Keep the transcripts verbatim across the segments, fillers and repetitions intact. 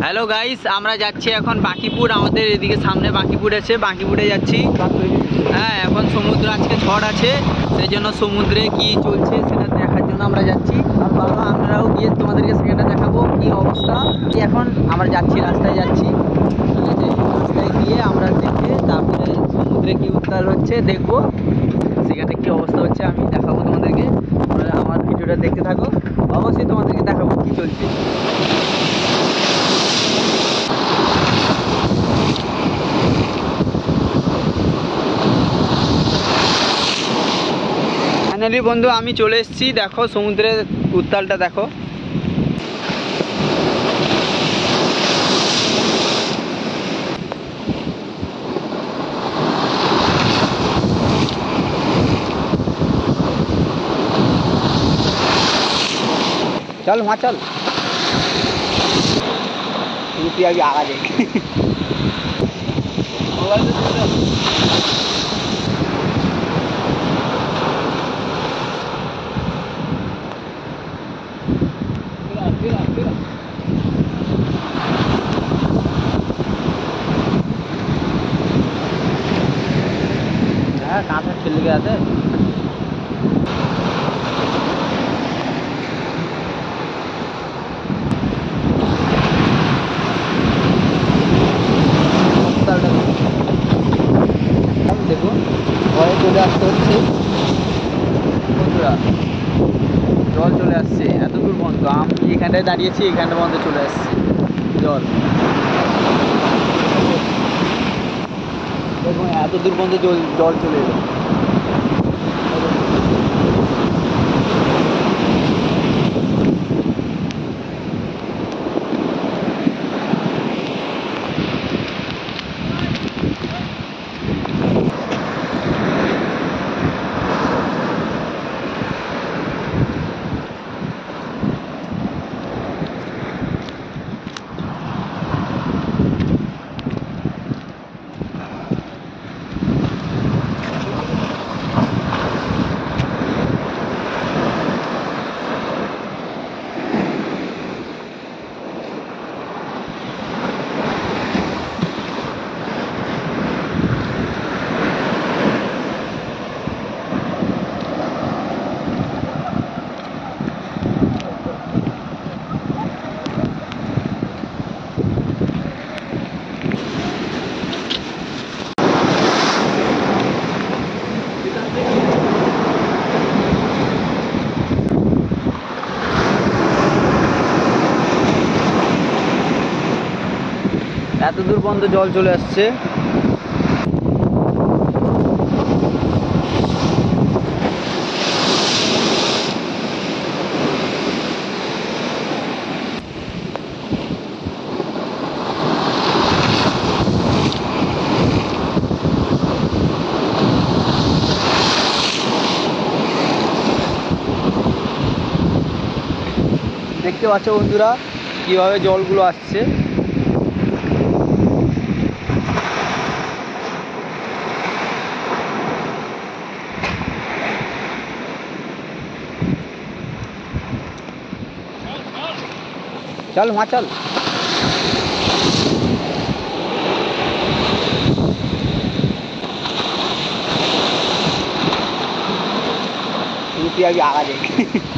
Hello guys, আমরা যাচ্ছি এখন বাঁকিপুর। আমাদের এদিকে সামনে বাঁকিপুর আছে, বাঁকিপুরে যাচ্ছি। হ্যাঁ, এখন সমুদ্র আজকে ঝড় আছে, সেই জন্য সমুদ্রে কি চলছে সেটা দেখার জন্য আমরা যাচ্ছি। আর বাবা আমরাও গিয়ে তোমাদেরকে সেখানটা দেখাবো কি অবস্থা। এখন আমরা যাচ্ছি, রাস্তায় যাচ্ছি, ঠিক আছে। রাস্তায় গিয়ে আমরা দেখে তারপরে সমুদ্রে কি উত্তাল হচ্ছে দেখবো, সেখানে কি অবস্থা হচ্ছে আমি দেখাবো তোমাদেরকে। আমার ভিডিওটা দেখতে থাকো, অবশ্যই তোমাদেরকে দেখাবো কি চলছে। ফাইনালি বন্ধু আমি চলে এসেছি, দেখো সমুদ্রের উত্তালটা দেখো। चल वहाँ चल, रुपया भी आगा देख। कहाँ से छिल गया थे। দেখো ভয়ে চলে আসতে হচ্ছে বন্ধুরা, জল চলে আসছে এত দূর বন্ধ। আমি এখানটায় দাঁড়িয়েছি, এখানটা বন্ধ চলে আসছে জল। দেখুন এত দূর বন্ধ জল জল চলে এলো। এত দূর পর্যন্ত জল চলে আসছে। দেখতে পাচ্ছ বন্ধুরা কিভাবে জলগুলো আসছে। चल वहाँ चल। रुपया भी आगा देख।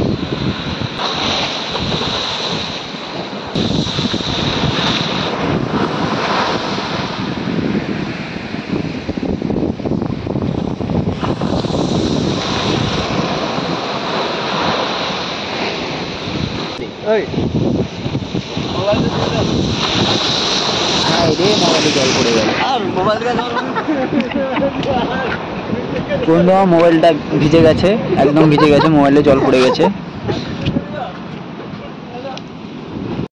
ओए মোবাইলে জল পড়ে গেল। আর মোবাইলটা বন্ধু মোবাইলটা ভিজে গেছে, একদম ভিজে গেছে, মোবাইলে জল পড়ে গেছে।